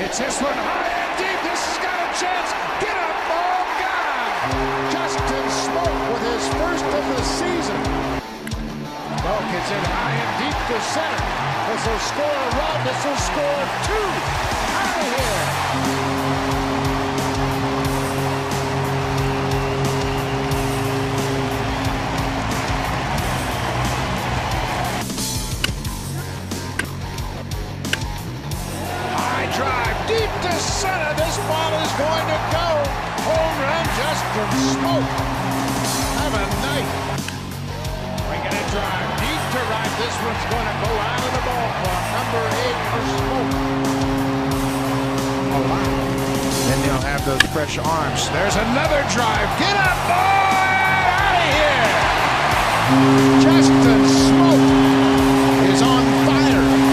It's this one high and deep. This has got a chance. Get up, ball, gone. Justin Smoak with his first of the season. Smoak is in high and deep to center. This will score a run. This will score two. Out of here. Deep to center, this ball is going to go. Home run, Justin Smoak. Have a night. We're going to drive deep to right. This one's going to go out of the ballpark. Number 8 for Smoak. Oh, wow. Then they'll have those fresh arms. There's another drive. Get up, boy! Out of here! Justin Smoak is on fire.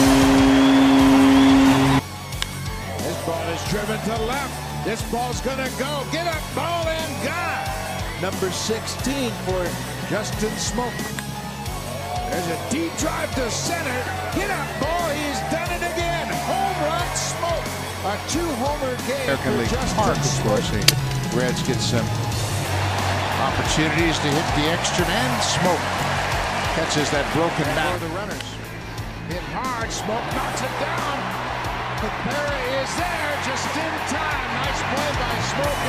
Driven to left. This ball's gonna go. Get up, ball and gone. Number 16 for Justin Smoak. There's a deep drive to center. Get up, ball. He's done it again. Home run, Smoak. A 2-homer game for Justin Smoak. Reds get some opportunities to hit the extra man. Smoak catches that broken bat. For the runners. Hit hard. Smoak knocks it down. Perry is there just in time. Nice play by Smoak.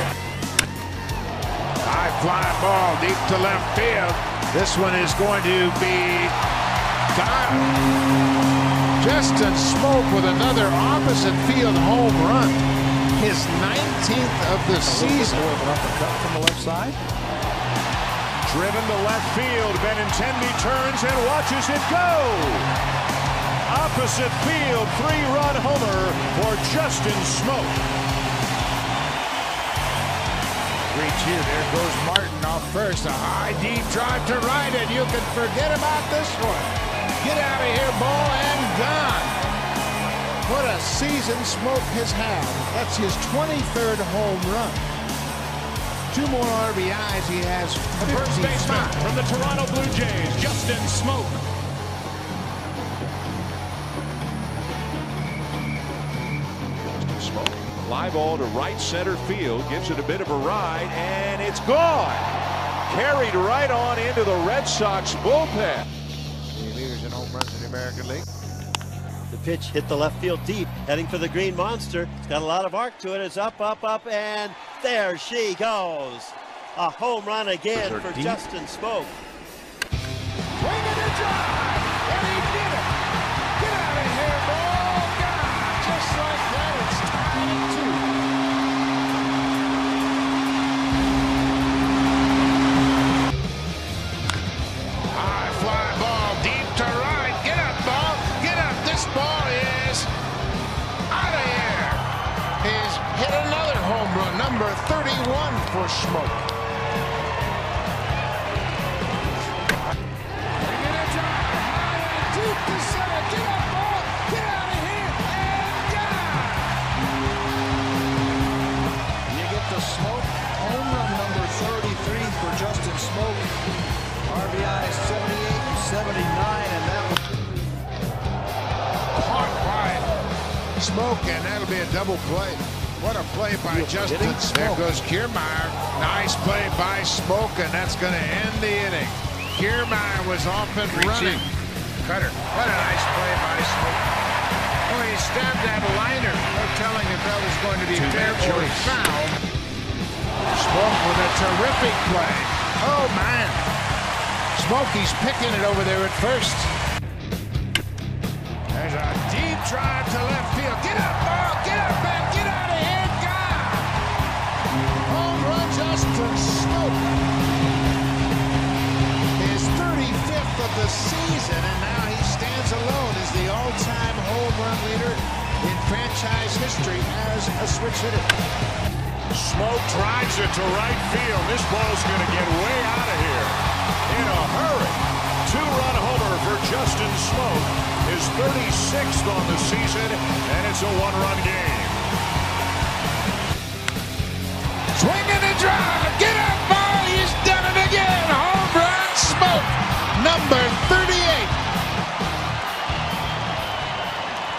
High fly ball deep to left field. This one is going to be gone. Justin Smoak with another opposite field home run. His 19th of the season. Uppercut from the left side. Driven to left field. Benintendi turns and watches it go. Opposite field, 3-run homer for Justin Smoak. 3-2, there goes Martin off first. A high, deep drive to right, and you can forget about this one. Get out of here, ball, and gone. What a season Smoak has had. That's his 23rd home run. 2 more RBIs, he has 55. The first baseman from the Toronto Blue Jays, Justin Smoak. Fly ball to right center field, gives it a bit of a ride, and it's gone. Carried right on into the Red Sox bullpen. The leaders in home runs in the American League. The pitch hit the left field deep, heading for the Green Monster. It's got a lot of arc to it. It's up, up, up, and there she goes. A home run again for deep. Justin Smoak. Swing and a drive, and he did it. Get out of here, ball, gone. Just like that, it's tied at 2. High fly ball, deep to right. Get up, ball. Get up. This ball is out of here. He's hit another home run, number 31 for Smoak. Smoak, home run number 33 for Justin Smoak. RBI 78 and 79, and that was caught by Smoak, and that'll be a double play. What a play by Justin Smoak. There goes Kiermaier. Nice play by Smoak, and that's going to end the inning. Kiermaier was off and running. Cutter. What a nice play by Smoak. Oh, he stabbed that liner. No telling if that was going to be fair or foul. Smoak with a terrific play. Oh, man. Smokey's picking it over there at first. There's a deep drive to left field. Get up, ball. Get up and get out of here. Gone. Home run, Justin Smoak. His 35th of the season, and now he stands alone as the all-time home run leader in franchise history as a switch hitter. Smoak drives it to right field. This ball's going to get way out of here in a hurry. 2-run homer for Justin Smoak. His 36th on the season, and it's a 1-run game. Swing and a drive.